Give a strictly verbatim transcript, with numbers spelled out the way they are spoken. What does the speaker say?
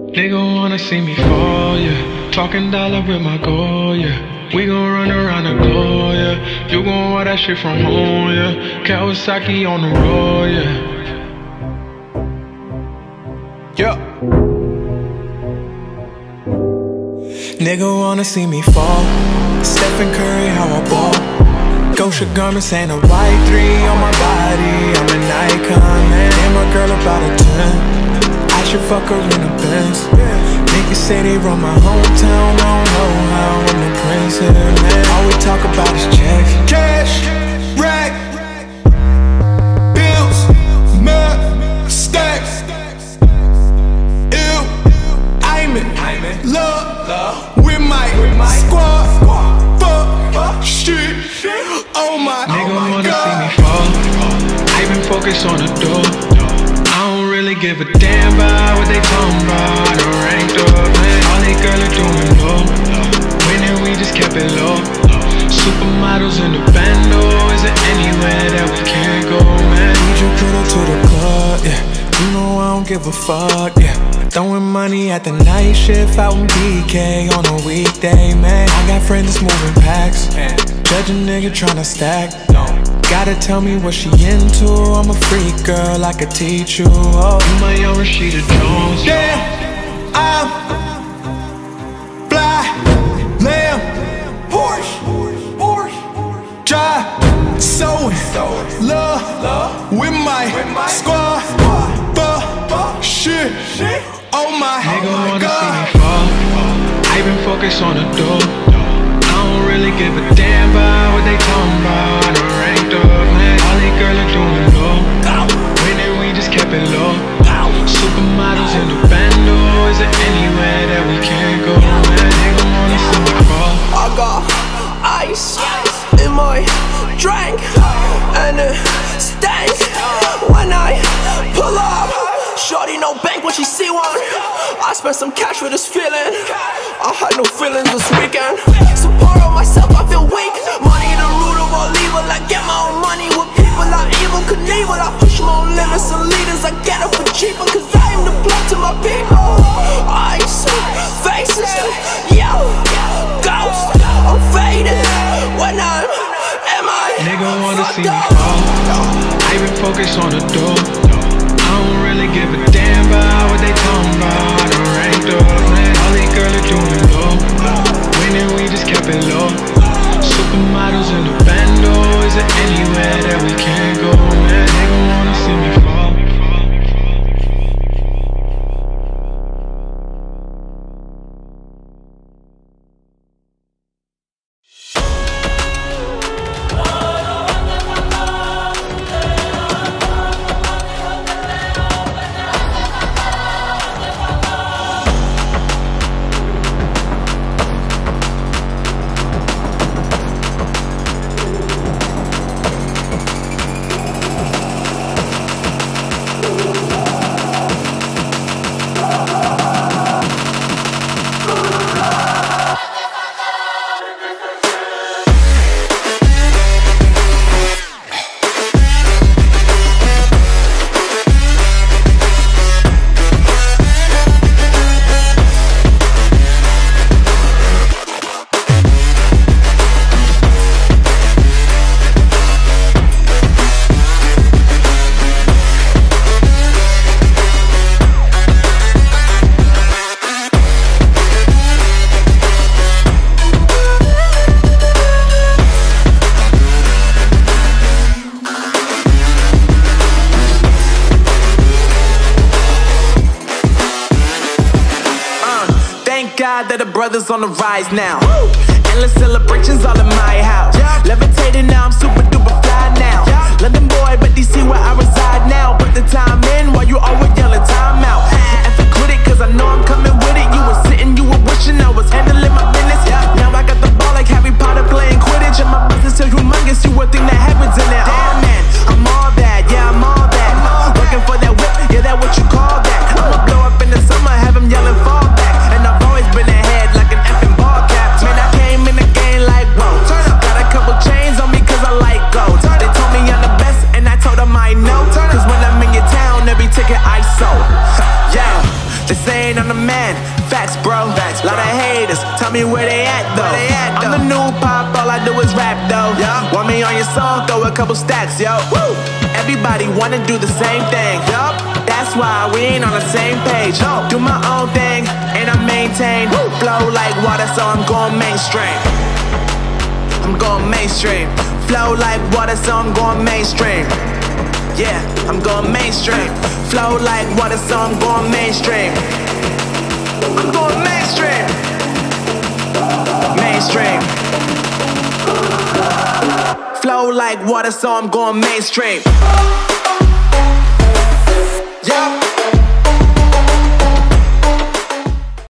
Nigga wanna see me fall, yeah. Talking dollar with my goal, yeah. We gon' run around the globe, yeah. You gon' want that shit from home, yeah. Kawasaki on the road, yeah. Yeah. Nigga wanna see me fall. Stephen Curry, how I ball. Gosha garments and a white three on my body. I'm an icon, man. And my girl about a ten. I should fuck her in a Benz. Niggas say they run my hometown. I don't know how I'm the prince here, man. All we talk about is checks. Cash, rack, bills, mud, stacks. Ew, I'm in love with my squad. Fuck, shit, oh my god. Nigga wanna see me fall. I been focused on the door. I don't really give a damn about what they talking about. I done ranked up, man. All they girls are doing low. Winning, we just kept it low. Supermodels in the bando. Is there anywhere that we can't go, man? Need you put up to the club, yeah. You know I don't give a fuck, yeah. Throwing money at the night shift out in B K on a weekday, man. I got friends that's moving packs. Judge a nigga tryna stack. Gotta tell me what she into. I'm a freak girl, I could teach you. Oh, you my young Rashida Jones. Yeah, I'm fly, lamb, Porsche, Porsche, drive, sewing, love with my squad. Fuck, shit, oh my god. Nigga wanna see me fall. I been focused on the door. I don't really give a damn about what they talking about. I done ranked up, man. All they girls are doing low. Winning, we just kept it low. Supermodels in the bando. Is there anywhere that we can't go, man? Nigga wanna see me fall. I got ice in my drink, and it stinks when I pull up. Shorty no bank when she see one. I spent some cash for this feeling. I had no feelings this weekend. Support on myself, I feel weak. Money the root of all evil. I get my own money with people I evil Knievel. I push my own limits and leaders. I get it for cheaper, cause I am the blood to my people. Ice, faces, yo, ghost. I'm faded when I'm M I. Nigga wanna see me fall. I been focused on the door. I don't really give a damn about what they talking about. I done ranked up, man. All these girls are doing low. Winning, we just kept it low. Supermodels in the bando. Is there anywhere that we can't go, man? Nigga wanna see me fall. That the brothers on the rise now. Woo! Endless celebrations all in my house. Yeah. Levitating now, I'm super duper fly now. Yeah. London boy, but D C where I reside now. Put the time in while you always yelling time out. And for quit it, cause I know I'm coming with it. You were sitting, you were wishing I was handling my business. Yeah. Now I got the ball like Harry Potter playing Quidditch. And my business is humongous, you would think that happens in there. Damn man, I'm all that, yeah I'm all that. Working for that whip, yeah that what you call that. I'ma blow up in the summer, have them yelling fall back. And I've always been ahead like an effing ball cap. Man, I came in the game like whoa. Got a couple chains on me cause I like gold. They told me I'm the best and I told them I know. Cause when I'm in your town, every ticket I sold. Yeah, They saying I'm the man, facts bro. Facts, Lot of haters, tell me where they at though. They at, I'm the new pop, all I do is rap though. Yeah. Want me on your song, throw a couple stacks, yo. Woo. Everybody wanna do the same thing, yup. That's why we ain't on the same page. No. Do my own thing, and I maintain. Woo. Flow like water, so I'm going mainstream. I'm going mainstream. Flow like water, so I'm going mainstream. Yeah, I'm going mainstream. Flow like water, so I'm going mainstream. I'm going mainstream. Mainstream. Flow like water, so I'm going mainstream. Yeah.